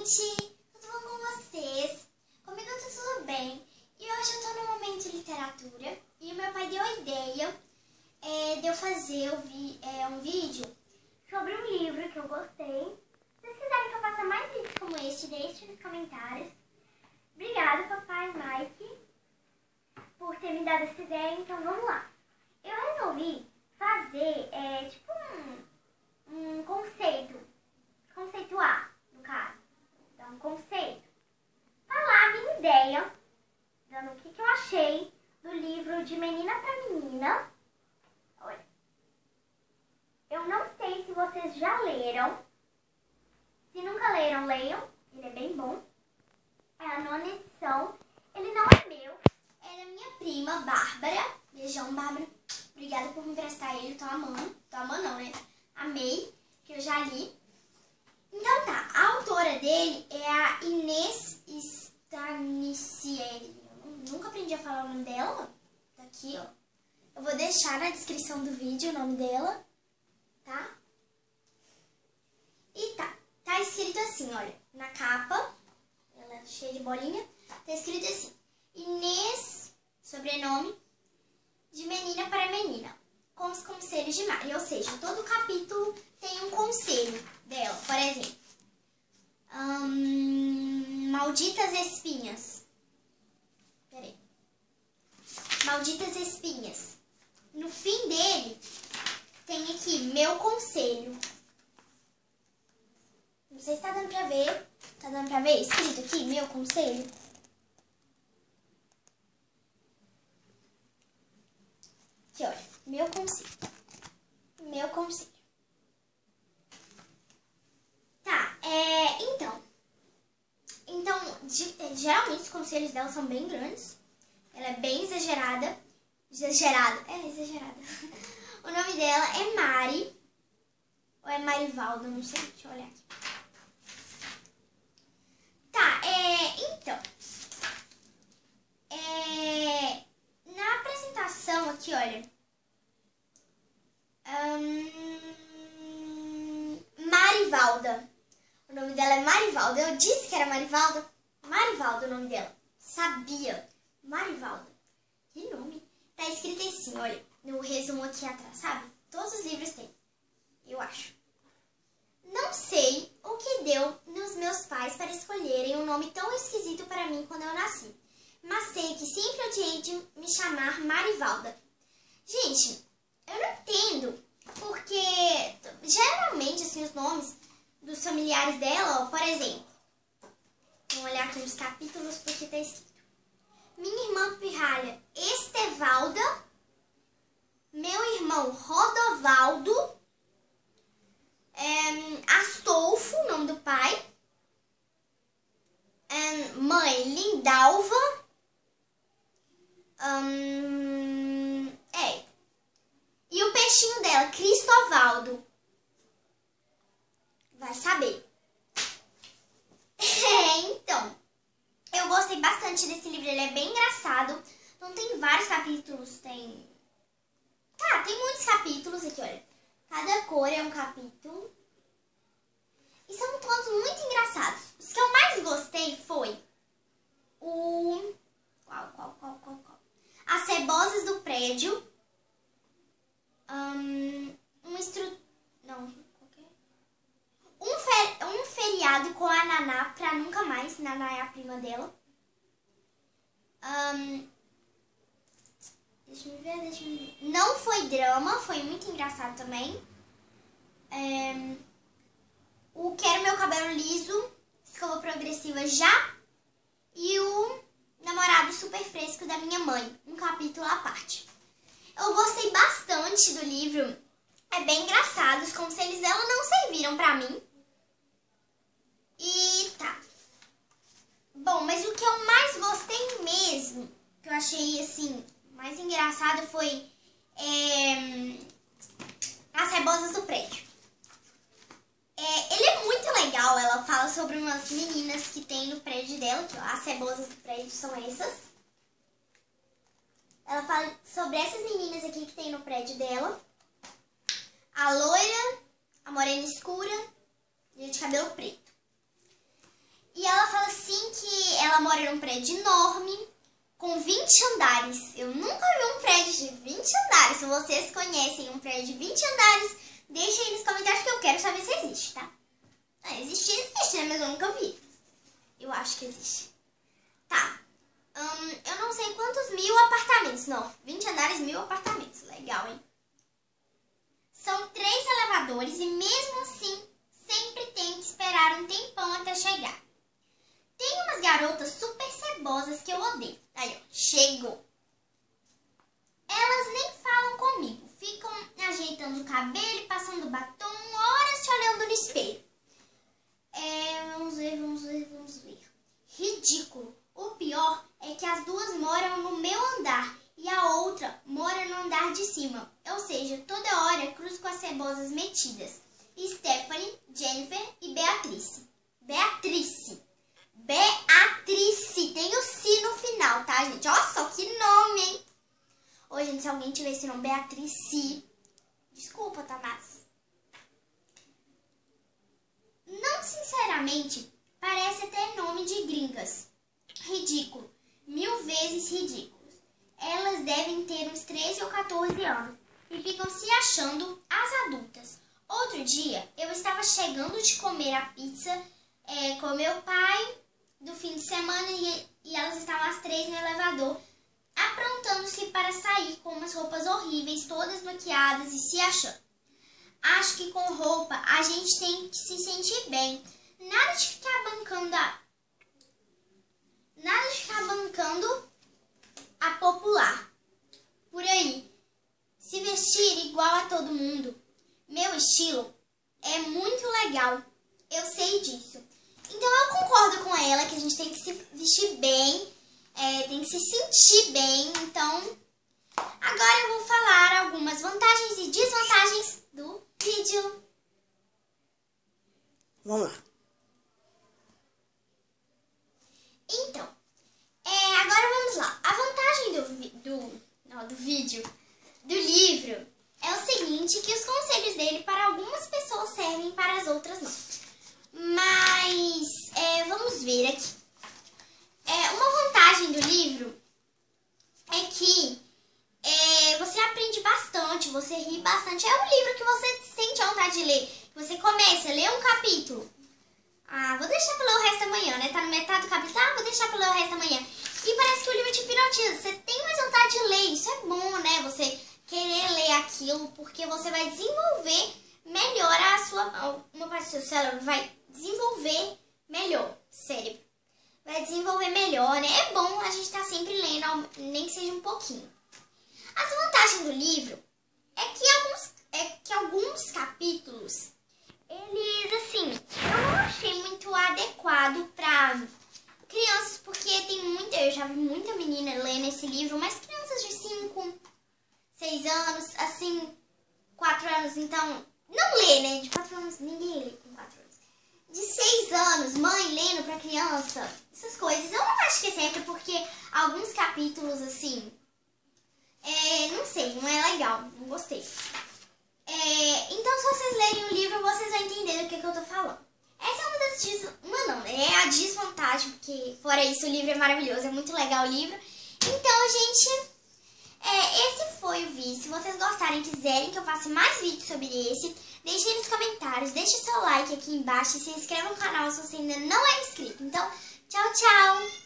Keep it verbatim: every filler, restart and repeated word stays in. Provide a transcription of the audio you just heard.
gente! Tudo bom com vocês? Comigo tá tudo bem. E hoje eu tô no momento de literatura e o meu pai deu a ideia é, de eu fazer vi, é, um vídeo sobre um livro que eu gostei. Se vocês quiserem que eu faça mais vídeos como este, deixe nos comentários. Obrigada, papai Mike, por ter me dado essa ideia. Então vamos lá. Eu resolvi fazer é, tipo um, um conceito, conceituar, no caso. Então, um conceito. Falar a minha ideia, dando o que, que eu achei do livro De Menina pra Menina. Olha, eu não sei se vocês já leram. Se nunca leram, leiam. Ele é bem bom. É a nona edição. Ele não é meu, é da minha prima, Bárbara. Beijão, Bárbara. Obrigada por me emprestar ele. Tô amando. Tô amando não, né? Amei, que eu já li. Então tá, a autora dele é a Inês Stanicieri. Eu nunca aprendi a falar o nome dela. Tá aqui, ó. Eu vou deixar na descrição do vídeo o nome dela, tá? E tá, tá escrito assim, olha, na capa, ela é cheia de bolinha, tá escrito assim, Inês, sobrenome, de menina para menina, com os conselhos de Mari. Ou seja, todo capítulo tem um conselho dela. Por exemplo, hum, malditas espinhas. Peraí. Malditas espinhas. No fim dele, tem aqui, meu conselho. Não sei se tá dando pra ver. Tá dando pra ver? Escrito aqui, meu conselho. Aqui, olha. Meu conselho. Meu conselho. Tá, é... Então. Então, de, geralmente os conselhos dela são bem grandes. Ela é bem exagerada. Exagerada. É, exagerada. O nome dela é Mari. Ou é Marivalda, não sei. Deixa eu olhar aqui. Tá, é... Então. É... Na apresentação aqui, olha. Hum, Marivalda. O nome dela é Marivalda. Eu disse que era Marivalda. Marivalda o nome dela. Sabia. Marivalda. Que nome. Tá escrito assim, olha. No resumo aqui atrás, sabe? Todos os livros têm. Eu acho. Não sei o que deu nos meus pais para escolherem um nome tão esquisito para mim quando eu nasci. Mas sei que sempre odiei de me chamar Marivalda. Gente, eu não entendo. Porque geralmente, assim, os nomes dos familiares dela, ó, por exemplo. Vamos olhar aqui nos capítulos porque tá escrito. Minha irmã pirralha Estevalda. Meu irmão Rodovaldo. É, Astolfo, nome do pai. É, mãe Lindalva. Hum, é. E o peixinho dela, Cristovaldo. Vai saber. É, então. Eu gostei bastante desse livro, ele é bem engraçado. Não tem vários capítulos, tem... Tá, tem muitos capítulos aqui, olha. Cada cor é um capítulo. E são todos muito engraçados. Os que eu mais gostei foi o... Qual, qual, qual, qual, qual? As Cebosas do Prédio. Um, um estru... Não, um, fer... um feriado com a Naná pra nunca mais. Naná é a prima dela. Um... Deixa eu ver, deixa eu ver. Não foi drama, foi muito engraçado também. É... O Quero Meu Cabelo Liso, Escova Progressiva Já. E o Namorado Super Fresco da Minha Mãe, um capítulo à parte. Eu gostei bastante do livro. É bem engraçado. Os conselhos dela não serviram pra mim. E tá. Bom, mas o que eu mais gostei mesmo, que eu achei assim, mais engraçado foi é, As Cebosas do Prédio. É, ele é muito legal. Ela fala sobre umas meninas que tem no prédio dela. Que, ó, as cebosas do prédio são essas. Ela fala sobre essas meninas aqui que tem no prédio dela. A loira, a morena escura e a de cabelo preto. E ela fala assim que ela mora num prédio enorme, com vinte andares. Eu nunca vi um prédio de vinte andares. Se vocês conhecem um prédio de vinte andares, deixem aí nos comentários que eu quero saber se existe, tá? Ah, existir, existe, né? Mas eu nunca vi. Eu acho que existe. Tá. Hum, eu não sei quantos mil apartamentos. Não, vinte andares, mil apartamentos. Legal, hein? São três elevadores e mesmo assim, sempre tem que esperar um tempão até chegar. Tem umas garotas super cebosas que eu odeio. Aí, ó, chegou. Elas nem falam comigo. Ficam ajeitando o cabelo e passando batom, horas se olhando no espelho. É, vamos ver, vamos ver, vamos ver. Ridículo. O pior é que as duas moram no meu andar e a outra mora no andar de cima. Ou seja, toda hora cruzo com as cebosas metidas. Stephanie, Jennifer e Beatrice. Beatrice. Beatrice. Tem o C no final, tá, gente? Olha só que nome, hein? Ô, gente, se alguém tiver esse nome, Beatrice, desculpa, tá, mas... Não, sinceramente, parece até nome de gringas. Ridículo. Mil vezes ridículos. Elas devem ter uns treze ou quatorze anos e ficam se achando as adultas. Outro dia, eu estava chegando de comer a pizza é, com meu pai do fim de semana e, e elas estavam as três no elevador, aprontando-se para sair com umas roupas horríveis, todas maquiadas e se achando. Acho que com roupa a gente tem que se sentir bem. Nada de ficar bancando a... Nada de ficar bancando a popular. Por aí. Se vestir igual a todo mundo. Meu estilo é muito legal. Eu sei disso. Então eu concordo com ela que a gente tem que se vestir bem. É, tem que se sentir bem. Então, agora eu vou falar algumas vantagens e desvantagens do vídeo. Vamos lá. Então, é, agora vamos lá. A vantagem do, do, não, do vídeo, do livro, é o seguinte, que os conselhos dele para algumas pessoas servem, para as outras não. Mas, é, vamos ver aqui. É, uma vantagem do livro é que é, você aprende bastante, você ri bastante. É um livro que você sente a vontade de ler. Você começa a ler um capítulo. Ah, vou deixar para ler o resto da manhã, né? Tá no metade do capítulo, ah, vou deixar para ler o resto da manhã. E parece que o livro te hipnotiza. Você tem mais vontade de ler. Isso é bom, né? Você querer ler aquilo, porque você vai desenvolver melhor a sua... Uma parte do seu cérebro vai desenvolver melhor. Cérebro. Vai desenvolver melhor, né? É bom a gente estar sempre lendo, nem que seja um pouquinho. A vantagem do livro é que alguns, é que alguns capítulos, eles, assim, eu não achei muito adequado para crianças, porque tem muita, eu já vi muita menina lendo esse livro, mas crianças de cinco, seis anos, assim, quatro anos, então, não lê, né? De quatro anos, ninguém lê com quatro anos. De seis anos, mãe lendo pra criança, essas coisas. Eu não acho que é certo, porque alguns capítulos, assim, é, não sei, não é legal, não gostei. É, então, se vocês lerem o livro, vocês vão entender do que, que eu tô falando. Essa é uma das des... Uma não, é a desvantagem, porque fora isso o livro é maravilhoso, é muito legal o livro. Então, gente, é, esse foi o vídeo. Se vocês gostarem e quiserem que eu faça mais vídeos sobre esse, deixem nos comentários, deixe seu like aqui embaixo e se inscreva no canal se você ainda não é inscrito. Então, tchau, tchau!